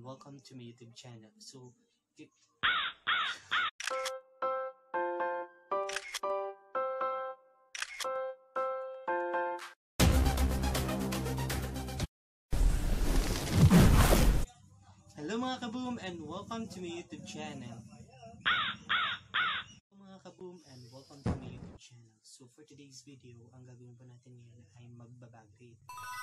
welcome to my YouTube channel. So, hello mga kaboom and welcome to my YouTube channel. Mga kaboom and welcome to my YouTube channel. So for today's video, ang gagawin po natin ngayon ay magbabag raid.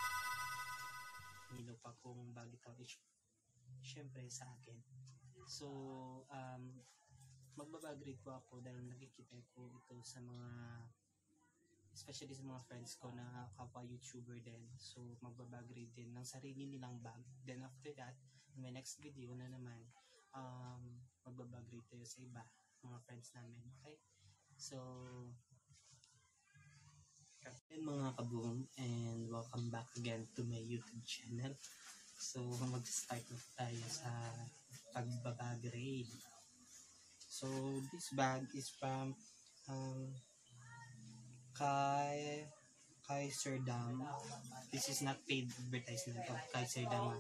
Nilo pa kung bag ito syempre sa akin. So magbabag raid po ako dahil nakikita ko ito sa mga, especially sa mga friends ko na kapwa YouTuber din. So magbabag raid din ng sarili nilang bag. Then after that, in my next video na naman, magbabag raid tayo sa iba, mga friends namin. Okay? So mga kaboom and welcome back again to my YouTube channel. So mag-start na tayo sa pagbabag raid. So this bag is from Kaiserdam. This is not paid advertisement of Kaiserdam.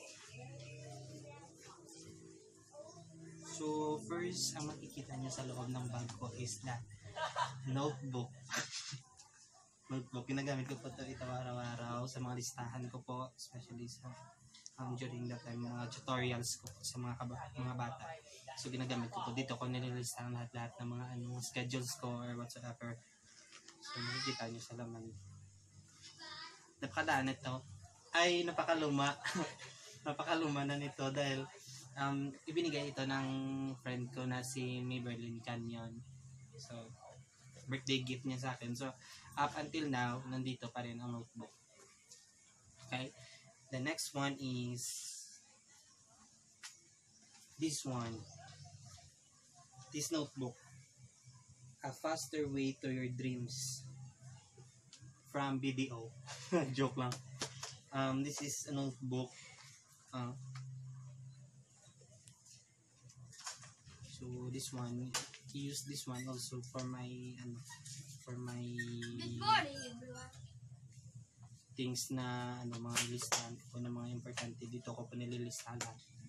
So first, ang makikita nyo sa loob ng bag ko is that notebook. Notebook, ginagamit ko po ito araw-araw sa mga listahan ko po, especially sa during that time, mga tutorials ko sa mga bata. So ginagamit ko po dito ko nililistahan lahat ng mga schedules ko or whatsoever. So makikita nyo sa laman. Napakadaan ito. Ay, napakaluma. Napakaluma na nito dahil ibinigay ito ng friend ko na si Maybelline Canyon. So birthday gift niya sa akin. So up until now, nandito pa rin ang notebook. Okay? The next one is this one. This notebook. A faster way to your dreams. From BDO. Joke lang. This is a notebook. So this one, I use this one also for my good morning everyone. Things na mga listahan ko na mga importante, dito ko po nililistahan.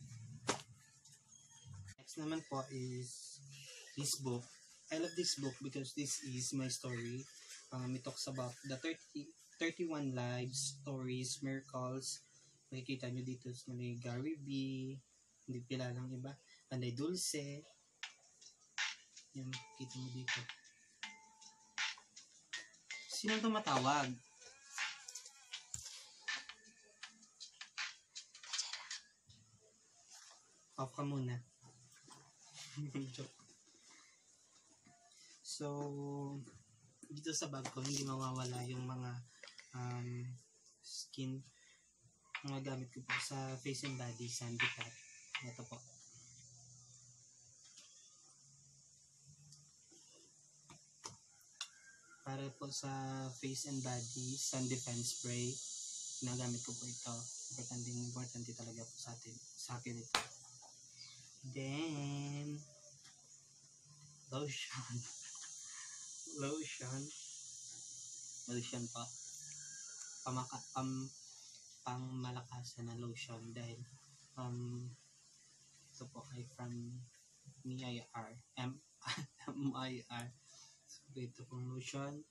Next naman po is this book. I love this book because this is my story. It talks about the 31 lives, stories, miracles. Makikita nyo dito sa Gary V, hindi pila lang iba, Panday Dulce. Yan, kita mo dito. Sino tumatawag? Off ka muna. So, dito sa bag ko, hindi mawawala yung mga skin, mga gamit ko po sa face and body, Sandy Cat. Ito po. Para po sa face and body, sun defense spray, ginagamit ko po ito. Importante talaga po sa akin ito. Then lotion po, pangmalakasan na lotion dahil ito po ay from MIR. So ito pong lotion.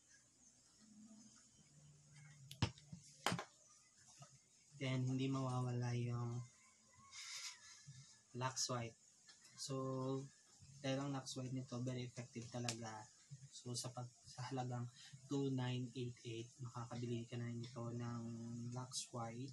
Then hindi mawawala yung Lux White. So dahil ang Lux White nito very effective talaga. So sa halagang 2,988 makakabili ka na nito ng Lux White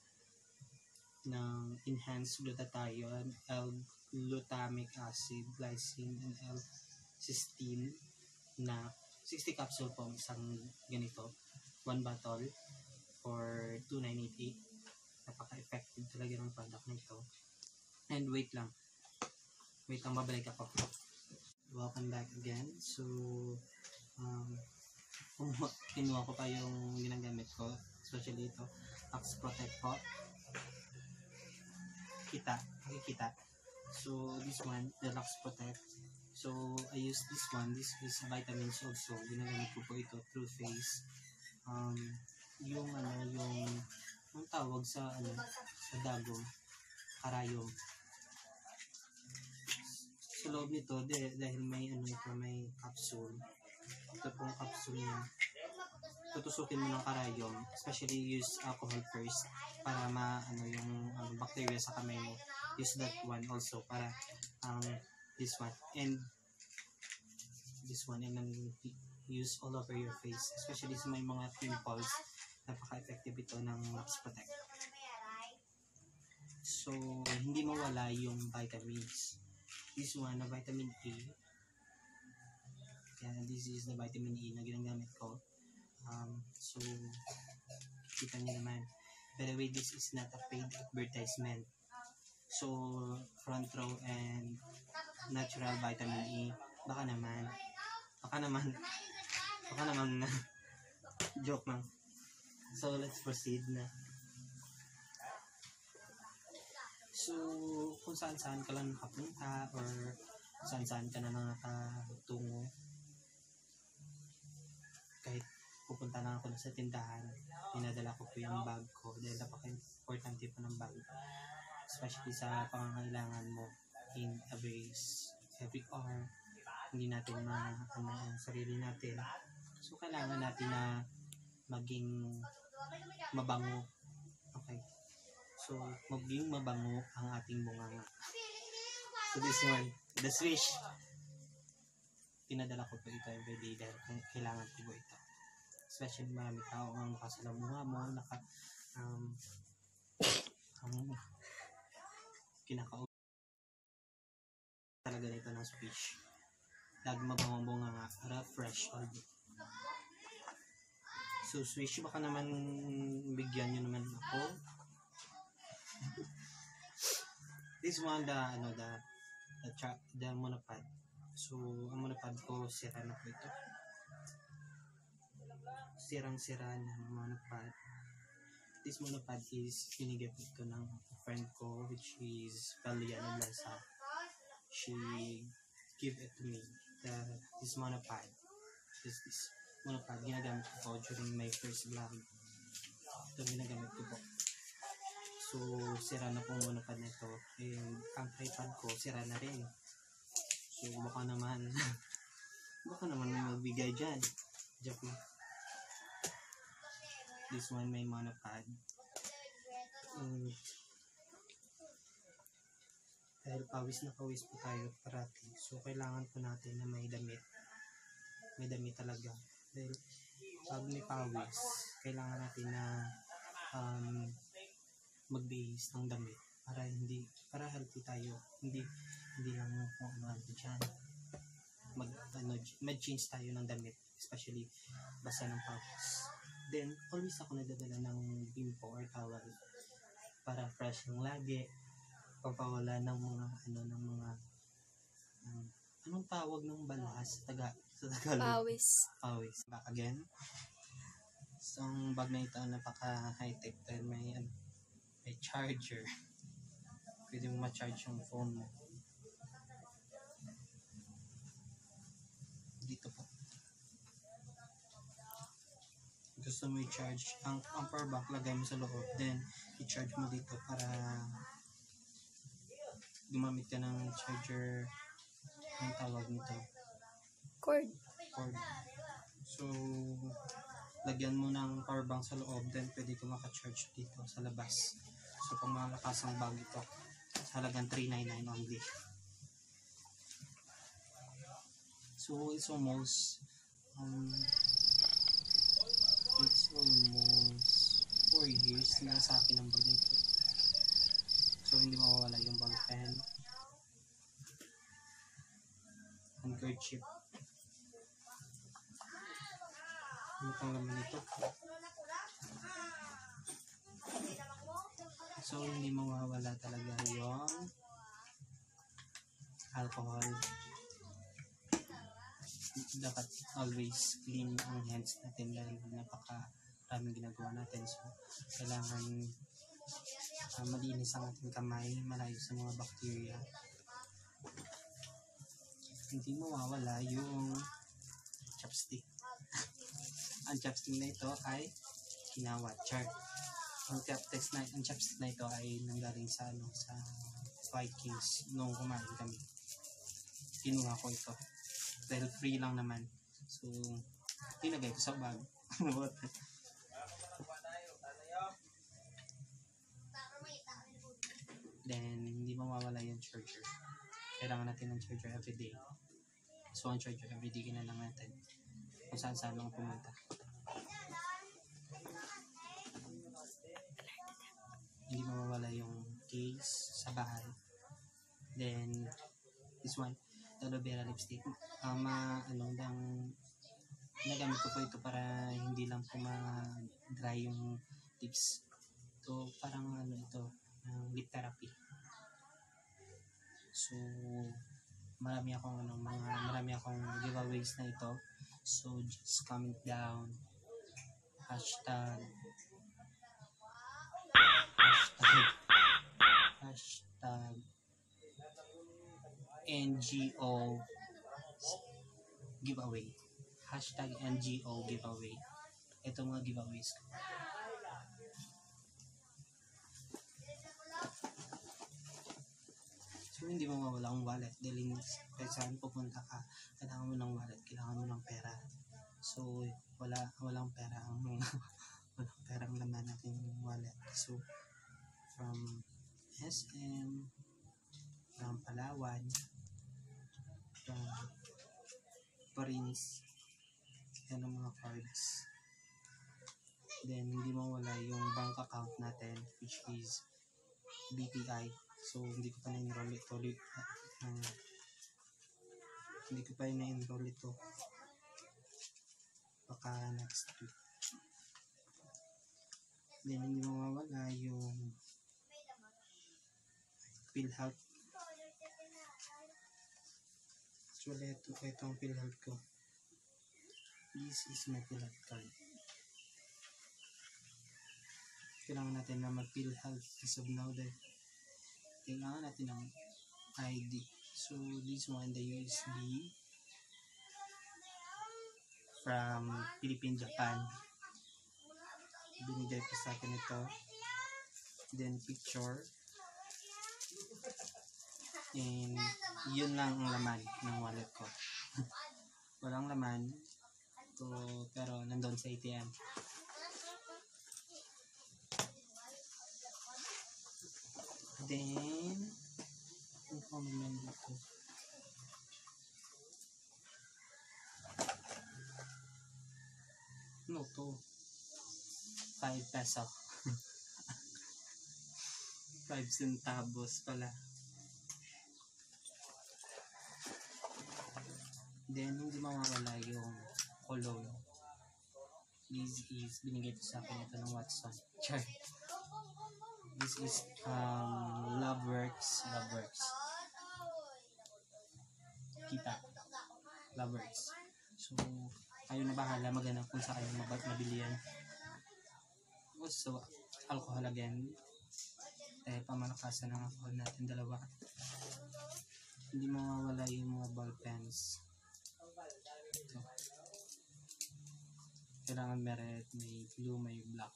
ng enhanced glutathione, L-glutamic acid, glycine, and L-cysteine na 60 capsule po isang ganito, 1 bottle for 2,988. Napaka-effective talaga ng product nito. And wait lang, babalik ako. Welcome back again. So kinuha ko pa yung ginagamit ko, especially ito, Lux Protect po. Makikita. So this one, the Lux Protect. So I use this one. This is vitamins also. Ginagamit ko po ito through face. Yung tawag sa sa dago. karayom. Sa loob nito, dahil may may capsule. Ito pong capsule niya. Tutusukin mo ng karayom, especially use alcohol first para yung bacteria sa kamay mo. Use that one also para this one and then use all over your face, especially sa may mga pimples. Napaka-effective ito ng Max Protect. So, hindi mawala yung vitamins. This one, na vitamin A. Yan, this is the vitamin E na ginagamit ko. So, kita niyo naman. By the way, this is not a paid advertisement. So, front row and natural vitamin E. Baka naman na. Joke lang. So, let's proceed na. So, kung saan-saan ka lang nakapunta or saan-saan ka na nakatungo, kahit pupunta lang ako sa tindahan, pinadala ko po yung bag ko dahil napaka-importante po ng bag, especially sa pangangailangan mo in every hour. Hindi natin ang sarili natin, so kailangan natin na maging mabango. Okay, so maging mabango ang ating bunganga. So this one, the Swish, pinadala ko po ito everyday dahil kailangan ko po ito, especially marami tao ang nakasalamuha mo, kinakausap talaga nito ng Swish. Lagi mabangong bunganga para fresh all day. So Swish, baka naman bigyan nyo naman ako. This one, the monopod. So ang monopod ko, sira na po ito. Sirang-sira na monopod. This monopod is pinigapit ko ng friend ko, which is Valia Noblesa. She give it to me. This monopod. This monopod, ginagamit ko po during my first vlog. Ito ginagamit ko po. So, sira na po monopod na ito. And ang tripod ko, sira na rin. So, baka naman may magbigay dyan. Joke na. This one, may monopod. Dahil pawis na pawis po tayo parati. So, kailangan po natin na may damit. May damit talaga. Dahil pag may pawis, kailangan natin na magbihis ng damit para healthy tayo. Hindi lang kung ano dyan. Mag-change tayo ng damit, especially basa ng pawis. Then, always ako nadadala ng bimpo or towel para fresh ng lagi. Pagpawala ng mga anong tawag ng balas sa Tagalog? Pawis. Back again. So, ang bag na ito napaka high-tech dahil may charger. Pwede mo ma-charge yung phone mo. Dito po. Gusto mo i-charge ang power bank, lagay mo sa loob, then i-charge mo dito para gumamit ka ng charger. Ang tawag nito, cord. So lagyan mo ng power bank sa loob, then pwede ka maka-charge dito sa labas. So pang malakas ang bag ito, halagang $399 only. So it's almost 4 years na sa akin ang bag nito. So hindi mawawala yung ball pen, handkerchief. Ano pang laman nito? So hindi mawawala talaga yung alcohol. Dapat always clean ang hands natin dahil napakaraming ginagawa natin. So kailangan malinis ang ating kamay, malayo sa mga bacteria. Hindi mawawala yung chopstick. Ang chopstick na ito ay kinawat chart. ang chopstick na ito ay nanggaling sa sa Vikings nung kumain kami. Kinuha ko ito dahil free lang naman, so tinagay ko sa bag. Then hindi mawawala yung charger. Kailangan natin ng charger everyday, so ang charger everyday lang natin kung saan saan lang pumunta. Hindi mawawala yung case sa bahay. Then this one, the aloe vera lipstick. Nagamit ko po ito para hindi lang po ma-dry yung lips. So parang lip therapy. So marami akong giveaways na ito. So just comment down hashtag NGO giveaway. Hashtag NGO giveaway. Ito mga giveaways ko. So hindi mo mawala ang wallet dahil kahit saan pupunta ka, kailangan mo ng wallet, kailangan mo ng pera. So walang pera walang perang laman natin yung wallet. So from SM, from Palawan, from Paris, yan ang mga cards. Then hindi mawala yung bank account natin, which is BPI. So hindi ko pa na-enroll ito baka next week. Then hindi mawawala yung PhilHealth. Actually ito ang PhilHealth ko. This is my PhilHealth card. Kailangan natin na mag-PhilHealth as of now dahil kailangan natin ng ID. So this one, the USB from Philippine Japan. Binigay ko sa akin ito. Then picture. And yun lang ang laman ng wallet ko. Walang laman. Pero nandun sa ATM. Then ang comment dito. No to 5 peso. 5 centavos pala. Then hindi mawawala yung cologne. This is binigay ko sa akin ito ng Watson. Char. This is Loveworks. Kita. Loveworks. So kayo na bahala maghanap kung saan kayo mabili yan. Also alcohol again. Pamalakasan ng alcohol natin dalawa. Hindi mawawala yung mga ball pens. Ito. Kailangan may red, may blue, may black.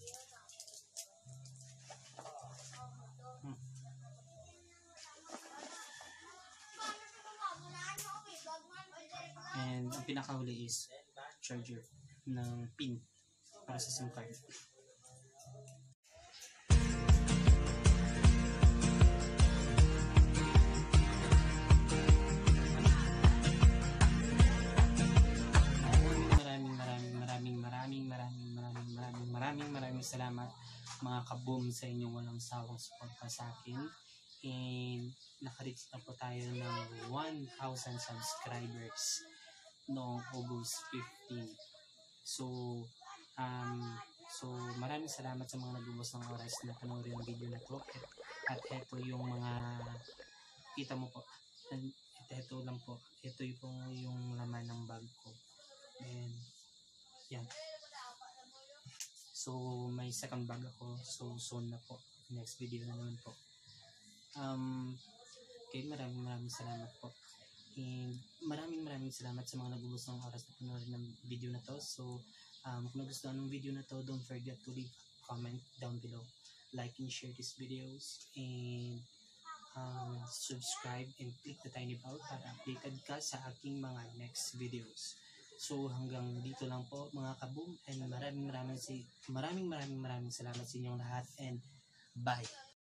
And ang pinakahuli is charger ng pin para sa SIM card. Maraming salamat mga kaboom sa inyong walang sawang suporta sa akin. And naka-reach na po tayo ng 1,000 subscribers noong August 15. So maraming salamat sa mga nag-ubos ng oras na panoorin ang video na to. At ito yung mga kita mo po. Ito lang po. Ito yung laman ng bag ko. And yan. So may second bag ako. So soon na po. Next video na naman po. Okay, maraming salamat po. And maraming salamat sa mga nag-ubos ng oras na panoorin ng video na to. So kung nagustuhan ng video na to, don't forget to leave a comment down below. Like and share these videos, and subscribe and click the tiny bell para updated ka sa aking mga next videos. So hanggang dito lang po mga kaboom, and maraming salamat sa inyong lahat, and bye!